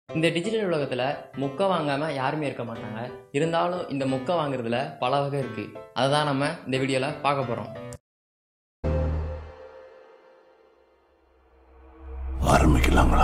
இந்த டிஜிட்டல் உலகத்துல மொக்க வாங்காம யாருமே இருக்க மாட்டாங்க. இருந்தாலும் இந்த மொக்க வாங்குறதுல பல வகை இருக்கு. அதுதான் நம்ம இந்த வீடியோல பார்க்க போறோம். ஆரம்பிக்கலாங்களா?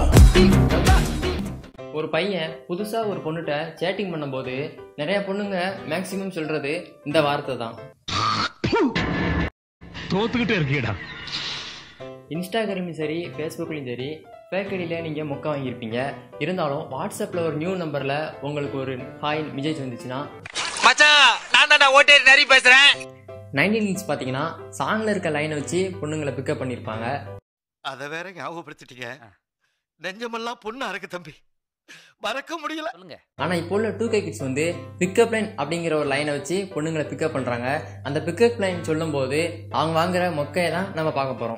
ஒரு பையன் புதுசா ஒரு பொண்ணுகிட்ட சேட்டிங் பண்ணும்போது நிறைய பொண்ணுங்க மேக்சிமம் சொல்றது இந்த வார்த்தை தான். தோத்துக்கிட்டே இருக்கீடா. இன்ஸ்டாகிராம்லையும் சரி, ஃபேஸ்புக்லையும் சரி, ஃபேக் ஐடியில நீங்கள் மொக்க வாங்கியிருப்பீங்க. இருந்தாலும் வாட்ஸ்அப்பில் ஒரு நியூ நம்பரில் உங்களுக்கு ஒரு ஹாய் மெசேஜ் வந்துச்சுன்னா, மச்சான் நான் தான் ஓட்டேரி நரி பேசுறேன். 19 பார்த்தீங்கன்னா சாங்கில் இருக்க லைனை வச்சு பொண்ணுங்களை பிக்கப் பண்ணியிருப்பாங்க. அதை வேற ஞாபகப்படுத்திட்டீங்க. நெஞ்சமெல்லாம் பொண்ணு அறக்கு தம்பி, மறக்க முடியல. ஆனால் இப்போ உள்ள 2K கிட்ஸ் வந்து பிக்கப் லைன் அப்படிங்கிற ஒரு லைனை வச்சு பொண்ணுங்களை பிக்கப் பண்ணுறாங்க. அந்த பிக்கப் லைன் சொல்லும்போது அவங்க வாங்குற மொக்கையை தான் நம்ம பார்க்க போகிறோம்.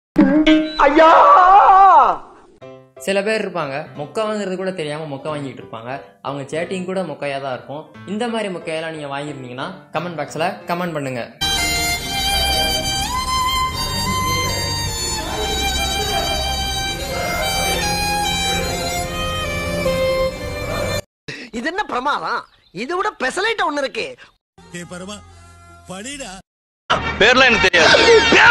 சில பேர் இருப்பாங்க மொக்க வாங்குறது கூட தெரியாம மொக்க வாங்கிட்டு இருப்பாங்க. அவங்க சேட்டிங் கூட மொக்கையா தான் இருக்கும். இந்த மாதிரி மொக்கையெல்லாம் நீங்க வாங்கிருந்தீங்கன்னா கமெண்ட் பாக்ஸ்ல கமெண்ட் பண்ணுங்க. இது என்ன பிரமாதம்? இது விட பெசலைட் ஒண்ணு இருக்கு. பரமா படிடா. பேர்லாம் எனக்கு தெரியாது.